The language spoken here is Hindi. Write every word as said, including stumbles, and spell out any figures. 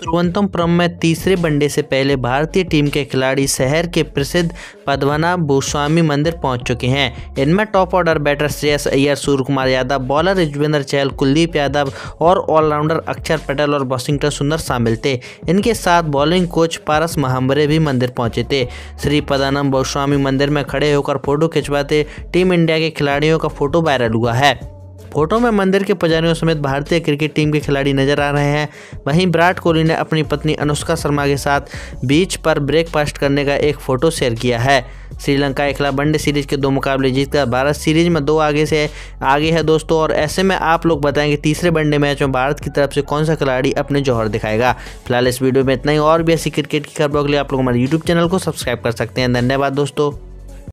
तिरुवनंतपुरम में तीसरे वनडे से पहले भारतीय टीम के खिलाड़ी शहर के प्रसिद्ध पद्मनाभ स्वामी मंदिर पहुंच चुके हैं। इनमें top order batter Shreyas Iyer, Surya Kumar Yadav, bowler Yuzvendra Chahal, Kuldeep Yadav और ऑलराउंडर अक्षर पटेल और वाशिंगटन सुंदर शामिल थे। इनके साथ बॉलिंग कोच पारस महाबरे भी मंदिर पहुंचे थे। श्री पद्मनाभ स्वामी मंदिर में खड़े होकर फोटो खिंचवाते टीम इंडिया के खिलाड़ियों का फोटो वायरल हुआ है। फोटो में मंदिर के पुजारियों समेत भारतीय क्रिकेट टीम के खिलाड़ी नजर आ रहे हैं। वहीं विराट कोहली ने अपनी पत्नी अनुष्का शर्मा के साथ बीच पर ब्रेकफास्ट करने का एक फोटो शेयर किया है। श्रीलंका के खिलाफ वनडे सीरीज के दो मुकाबले जीतकर भारत सीरीज में दो आगे से आगे है दोस्तों। और ऐसे में आप लोग बताएंगे तीसरे वनडे मैच में भारत की तरफ से कौन सा खिलाड़ी अपने जौहर दिखाएगा। फिलहाल इस वीडियो में इतना ही। और भी ऐसी क्रिकेट की खबरों के लिए आप लोग हमारे यूट्यूब चैनल को सब्सक्राइब कर सकते हैं। धन्यवाद दोस्तों।